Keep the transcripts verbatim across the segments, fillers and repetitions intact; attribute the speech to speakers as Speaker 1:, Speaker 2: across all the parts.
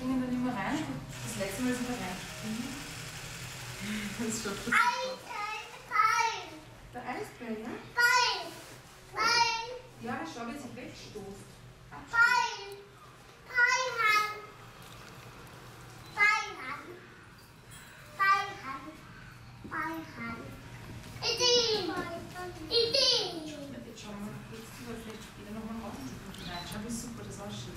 Speaker 1: springen dann immer rein. Das letzte Mal sind wir reingesprungen. Das ist schon gut. Der Eisbär, ja?
Speaker 2: Bein! Bein!
Speaker 1: Ja, schau, wie er sich wegstoßt.
Speaker 2: Bein! Beinhand! Beinhand! Beinhand! Beinhand! Idee! Idee!
Speaker 1: Jetzt schauen wir mal, jetzt tun wir vielleicht später nochmal raus. Nein, schau, wie super das ausschaut.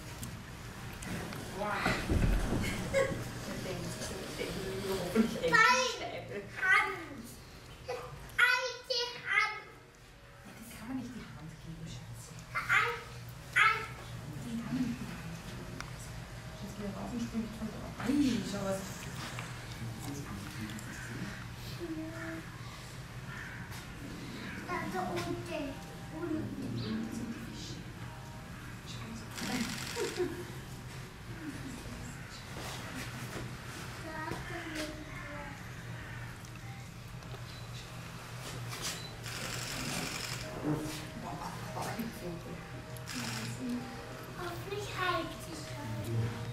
Speaker 1: Wow! Der denkt, der denkt, hoffentlich echt Steine.
Speaker 2: Hand! Alte Hand!
Speaker 1: Das kann man nicht die Hand geben, Schatz.
Speaker 2: Ein, ein.
Speaker 1: Den kann man nicht die Hand geben. Jetzt geht er rauf und springt von drauf. Ei, schau was.
Speaker 2: Da unten. Unten.
Speaker 1: Das sind die Fische. Schau mal.
Speaker 2: Hoffentlich heilt sich.